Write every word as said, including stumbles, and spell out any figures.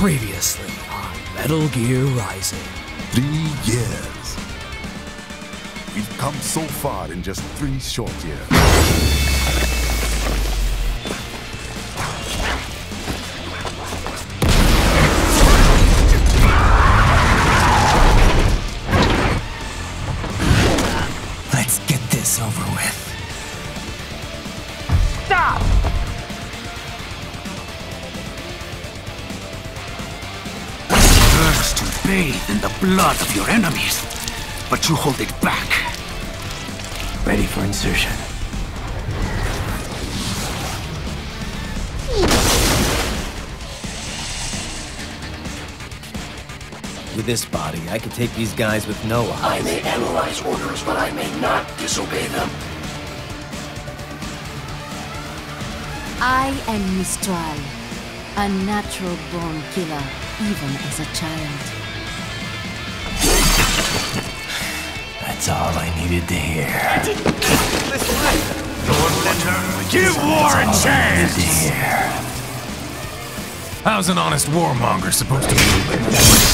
Previously on Metal Gear Rising. Three years. We've come so far in just three short years. Let's get this over with. Stop! Urge to bathe in the blood of your enemies, but you hold it back. Ready for insertion. With this body, I could take these guys with no eyes. I may analyze orders, but I may not disobey them. I am Mistral, a natural-born killer, even as a child. That's all I needed to hear. Give war a chance! Here. How's an honest warmonger supposed to move?